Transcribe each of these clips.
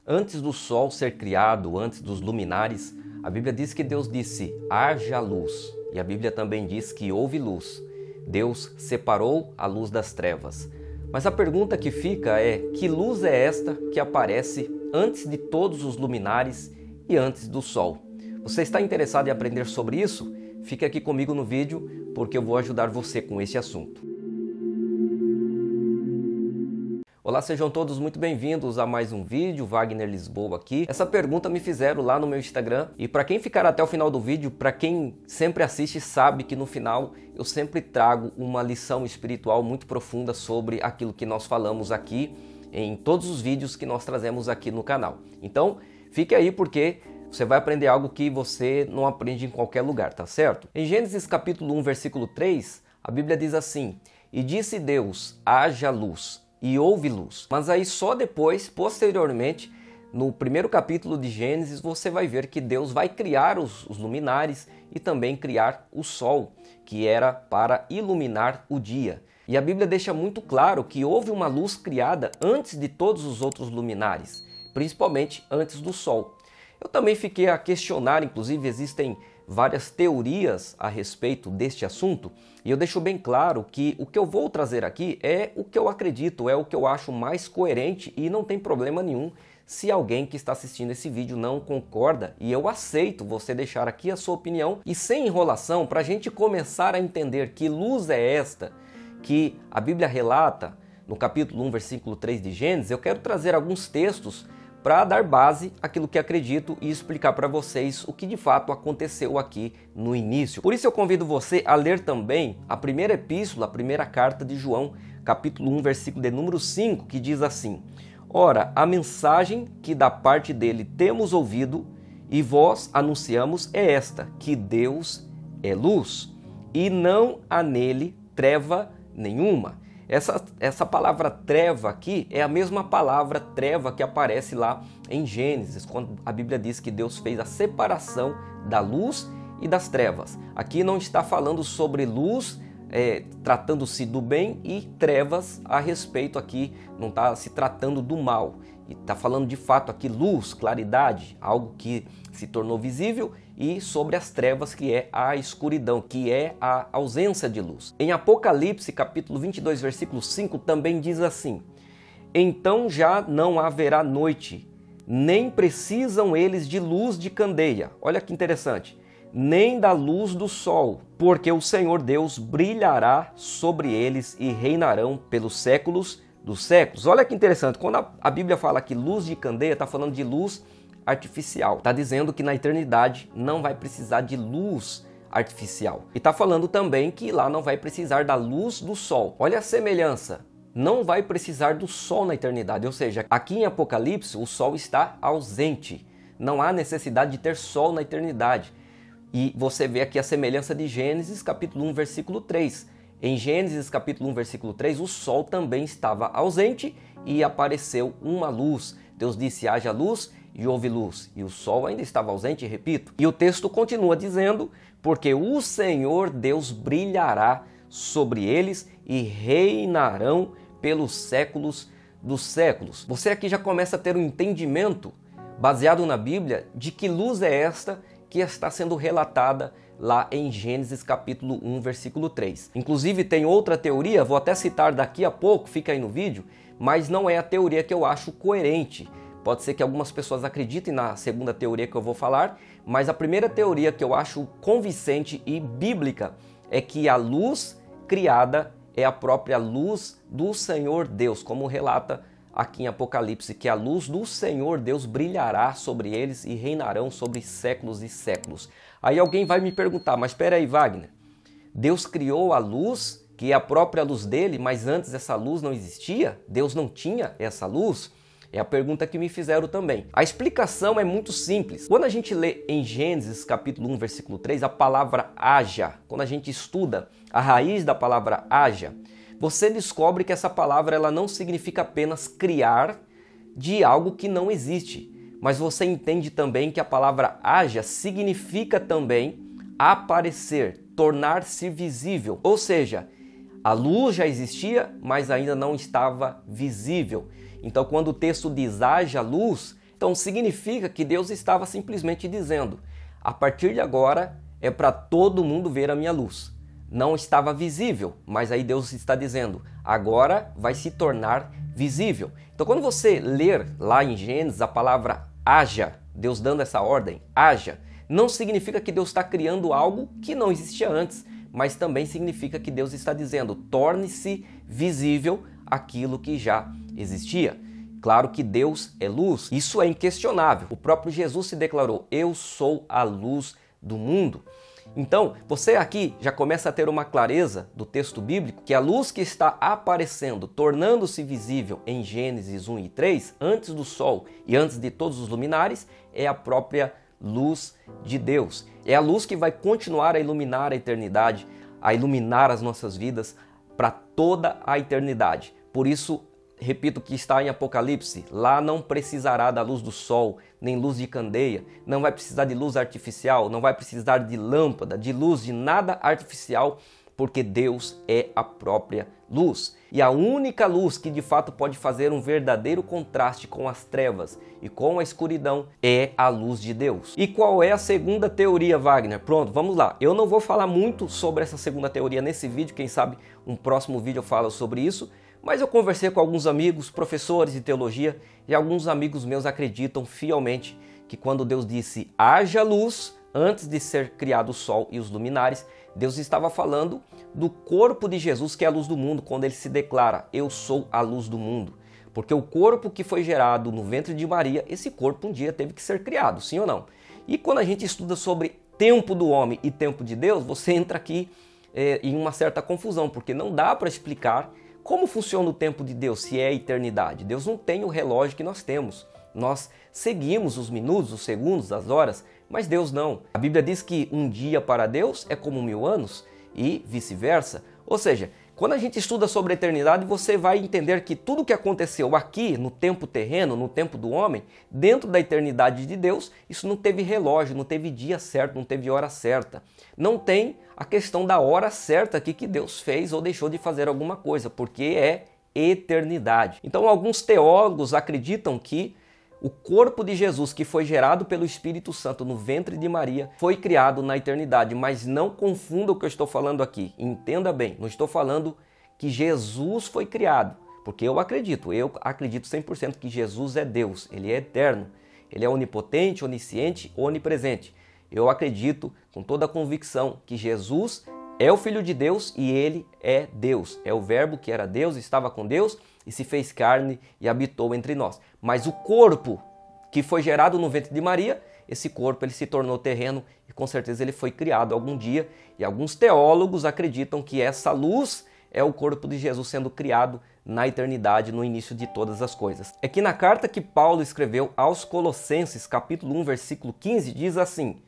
Antes do sol ser criado, antes dos luminares, a Bíblia diz que Deus disse, haja luz. E a Bíblia também diz que houve luz. Deus separou a luz das trevas. Mas a pergunta que fica é, que luz é esta que aparece antes de todos os luminares e antes do sol? Você está interessado em aprender sobre isso? Fique aqui comigo no vídeo, porque eu vou ajudar você com esse assunto. Olá, sejam todos muito bem-vindos a mais um vídeo, Wagner Lisboa aqui. Essa pergunta me fizeram lá no meu Instagram e para quem ficar até o final do vídeo, para quem sempre assiste sabe que no final eu sempre trago uma lição espiritual muito profunda sobre aquilo que nós falamos aqui em todos os vídeos que nós trazemos aqui no canal. Então, fique aí porque você vai aprender algo que você não aprende em qualquer lugar, tá certo? Em Gênesis capítulo 1, versículo 3, a Bíblia diz assim, e disse Deus, haja luz. E houve luz. Mas aí só depois, posteriormente, no primeiro capítulo de Gênesis, você vai ver que Deus vai criar os luminares e também criar o sol, que era para iluminar o dia. E a Bíblia deixa muito claro que houve uma luz criada antes de todos os outros luminares, principalmente antes do sol. Eu também fiquei a questionar, inclusive existem várias teorias a respeito deste assunto, e eu deixo bem claro que o que eu vou trazer aqui é o que eu acredito, é o que eu acho mais coerente e não tem problema nenhum se alguém que está assistindo esse vídeo não concorda, e eu aceito você deixar aqui a sua opinião e sem enrolação, para a gente começar a entender que luz é esta que a Bíblia relata no capítulo 1, versículo 3 de Gênesis, eu quero trazer alguns textos para dar base àquilo que acredito e explicar para vocês o que de fato aconteceu aqui no início. Por isso eu convido você a ler também a primeira epístola, a primeira carta de João, capítulo 1, versículo de número 5, que diz assim, ora, a mensagem que da parte dele temos ouvido e vós anunciamos é esta, que Deus é luz e não há nele treva nenhuma. Essa palavra treva aqui é a mesma palavra treva que aparece lá em Gênesis, quando a Bíblia diz que Deus fez a separação da luz e das trevas. Aqui não está falando sobre luz, tratando-se do bem, e trevas a respeito aqui, não está se tratando do mal. E está falando de fato aqui luz, claridade, algo que se tornou visível, e sobre as trevas, que é a escuridão, que é a ausência de luz. Em Apocalipse, capítulo 22, versículo 5, também diz assim, então já não haverá noite, nem precisam eles de luz de candeia. Olha que interessante. Nem da luz do sol, porque o Senhor Deus brilhará sobre eles e reinarão pelos séculos dos séculos. Olha que interessante, quando a Bíblia fala que luz de candeia, está falando de luz artificial. Está dizendo que na eternidade não vai precisar de luz artificial. E está falando também que lá não vai precisar da luz do sol. Olha a semelhança. Não vai precisar do sol na eternidade. Ou seja, aqui em Apocalipse o sol está ausente. Não há necessidade de ter sol na eternidade. E você vê aqui a semelhança de Gênesis capítulo 1, versículo 3. Em Gênesis capítulo 1, versículo 3, o sol também estava ausente e apareceu uma luz. Deus disse, haja luz, e houve luz. E o sol ainda estava ausente, repito. E o texto continua dizendo, porque o Senhor Deus brilhará sobre eles e reinarão pelos séculos dos séculos. Você aqui já começa a ter um entendimento, baseado na Bíblia, de que luz é esta que está sendo relatada lá em Gênesis capítulo 1, versículo 3. Inclusive tem outra teoria, vou até citar daqui a pouco, fica aí no vídeo, mas não é a teoria que eu acho coerente. Pode ser que algumas pessoas acreditem na segunda teoria que eu vou falar, mas a primeira teoria que eu acho convincente e bíblica é que a luz criada é a própria luz do Senhor Deus, como relata aqui em Apocalipse, que a luz do Senhor Deus brilhará sobre eles e reinarão sobre séculos e séculos. Aí alguém vai me perguntar, mas espera aí, Wagner, Deus criou a luz, que é a própria luz dele, mas antes essa luz não existia? Deus não tinha essa luz? É a pergunta que me fizeram também. A explicação é muito simples. Quando a gente lê em Gênesis capítulo 1, versículo 3, a palavra haja, quando a gente estuda a raiz da palavra haja, você descobre que essa palavra ela não significa apenas criar de algo que não existe, mas você entende também que a palavra haja significa também aparecer, tornar-se visível. Ou seja, a luz já existia, mas ainda não estava visível. Então, quando o texto diz haja luz, Então significa que Deus estava simplesmente dizendo: a partir de agora é para todo mundo ver a minha luz. Não estava visível, mas aí Deus está dizendo: agora vai se tornar visível. Então quando você ler lá em Gênesis a palavra haja, Deus dando essa ordem, haja, não significa que Deus está criando algo que não existia antes, mas também significa que Deus está dizendo: torne-se visível aquilo que já existia. Claro que Deus é luz, isso é inquestionável. O próprio Jesus se declarou: eu sou a luz do mundo. Então, você aqui já começa a ter uma clareza do texto bíblico que a luz que está aparecendo, tornando-se visível em Gênesis 1 e 3, antes do sol e antes de todos os luminares, é a própria luz de Deus. É a luz que vai continuar a iluminar a eternidade, a iluminar as nossas vidas para toda a eternidade. Por isso, repito o que está em Apocalipse: lá não precisará da luz do sol, nem luz de candeia, não vai precisar de luz artificial, não vai precisar de lâmpada, de luz, de nada artificial, porque Deus é a própria luz. E a única luz que de fato pode fazer um verdadeiro contraste com as trevas e com a escuridão é a luz de Deus. E qual é a segunda teoria, Wagner? Pronto, vamos lá. Eu não vou falar muito sobre essa segunda teoria nesse vídeo, quem sabe um próximo vídeo eu falo sobre isso. Mas eu conversei com alguns amigos, professores de teologia, e alguns amigos meus acreditam fielmente que quando Deus disse haja luz, antes de ser criado o sol e os luminares, Deus estava falando do corpo de Jesus, que é a luz do mundo, quando ele se declara: eu sou a luz do mundo. Porque o corpo que foi gerado no ventre de Maria, esse corpo um dia teve que ser criado, sim ou não? E quando a gente estuda sobre tempo do homem e tempo de Deus, você entra aqui em uma certa confusão, porque não dá para explicar como funciona o tempo de Deus, se é a eternidade. Deus não tem o relógio que nós temos. Nós seguimos os minutos, os segundos, as horas, mas Deus não. A Bíblia diz que um dia para Deus é como 1000 anos e vice-versa. Ou seja, quando a gente estuda sobre a eternidade, você vai entender que tudo que aconteceu aqui, no tempo terreno, no tempo do homem, dentro da eternidade de Deus, isso não teve relógio, não teve dia certo, não teve hora certa. Não tem a questão da hora certa aqui que Deus fez ou deixou de fazer alguma coisa, porque é eternidade. Então alguns teólogos acreditam que o corpo de Jesus, que foi gerado pelo Espírito Santo no ventre de Maria, foi criado na eternidade. Mas não confunda o que eu estou falando aqui. Entenda bem, não estou falando que Jesus foi criado. Porque eu acredito 100% que Jesus é Deus, Ele é eterno. Ele é onipotente, onisciente, onipresente. Eu acredito com toda a convicção que Jesus é o Filho de Deus e Ele é Deus. É o Verbo que era Deus, estava com Deus e se fez carne e habitou entre nós. Mas o corpo que foi gerado no ventre de Maria, esse corpo ele se tornou terreno e com certeza ele foi criado algum dia. E alguns teólogos acreditam que essa luz é o corpo de Jesus sendo criado na eternidade, no início de todas as coisas. É que na carta que Paulo escreveu aos Colossenses, capítulo 1, versículo 15, diz assim: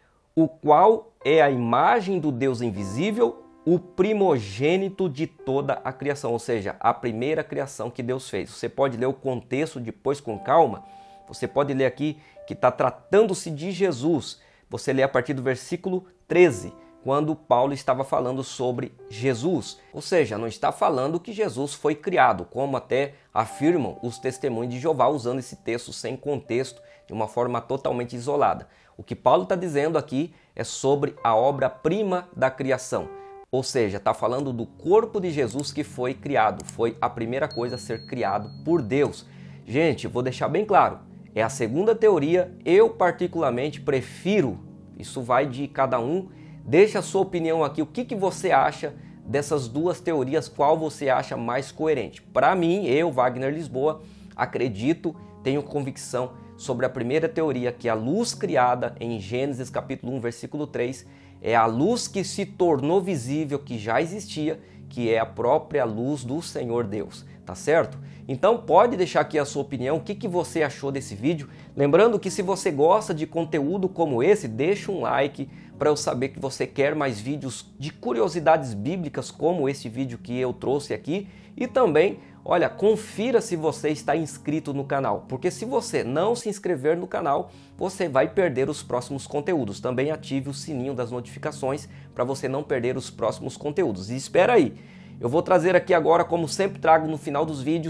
o qual é a imagem do Deus invisível, o primogênito de toda a criação, ou seja, a primeira criação que Deus fez. Você pode ler o contexto depois com calma, você pode ler aqui que está tratando-se de Jesus. Você lê a partir do versículo 13, quando Paulo estava falando sobre Jesus. Ou seja, não está falando que Jesus foi criado, como até afirmam os testemunhos de Jeová, usando esse texto sem contexto, de uma forma totalmente isolada. O que Paulo está dizendo aqui é sobre a obra-prima da criação. Ou seja, está falando do corpo de Jesus que foi criado. Foi a primeira coisa a ser criado por Deus. Gente, vou deixar bem claro. É a segunda teoria. Eu particularmente prefiro. Isso vai de cada um. Deixa a sua opinião aqui. O que você acha dessas duas teorias? Qual você acha mais coerente? Para mim, eu, Wagner Lisboa, acredito, tenho convicção sobre a primeira teoria, que a luz criada em Gênesis capítulo 1, versículo 3, é a luz que se tornou visível, que já existia, que é a própria luz do Senhor Deus, tá certo? Então pode deixar aqui a sua opinião, o que você achou desse vídeo. Lembrando que se você gosta de conteúdo como esse, deixa um like para eu saber que você quer mais vídeos de curiosidades bíblicas como esse vídeo que eu trouxe aqui. E também, olha, confira se você está inscrito no canal, porque se você não se inscrever no canal, você vai perder os próximos conteúdos. Também ative o sininho das notificações para você não perder os próximos conteúdos. E espera aí, eu vou trazer aqui agora, como sempre trago no final dos vídeos,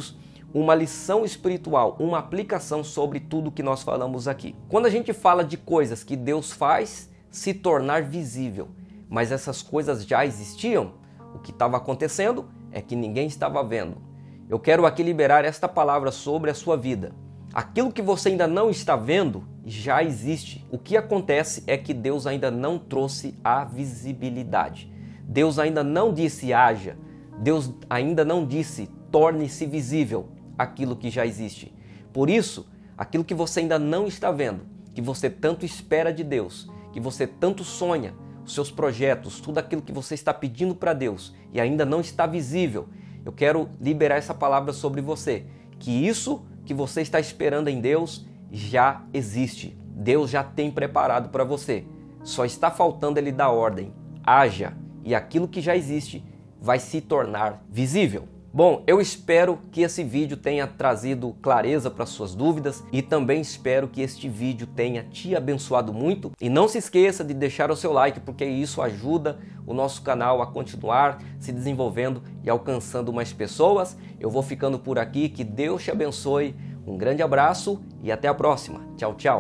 uma lição espiritual, uma aplicação sobre tudo que nós falamos aqui. Quando a gente fala de coisas que Deus faz se tornar visível, mas essas coisas já existiam, o que estava acontecendo é que ninguém estava vendo. Eu quero aqui liberar esta palavra sobre a sua vida. Aquilo que você ainda não está vendo já existe. O que acontece é que Deus ainda não trouxe a visibilidade. Deus ainda não disse haja. Deus ainda não disse torne-se visível aquilo que já existe. Por isso, aquilo que você ainda não está vendo, que você tanto espera de Deus, que você tanto sonha, os seus projetos, tudo aquilo que você está pedindo para Deus e ainda não está visível, eu quero liberar essa palavra sobre você, que isso que você está esperando em Deus já existe. Deus já tem preparado para você. Só está faltando Ele dar ordem. Haja, e aquilo que já existe vai se tornar visível. Bom, eu espero que esse vídeo tenha trazido clareza para suas dúvidas e também espero que este vídeo tenha te abençoado muito. E não se esqueça de deixar o seu like, porque isso ajuda o nosso canal a continuar se desenvolvendo e alcançando mais pessoas. Eu vou ficando por aqui, que Deus te abençoe, um grande abraço e até a próxima. Tchau, tchau.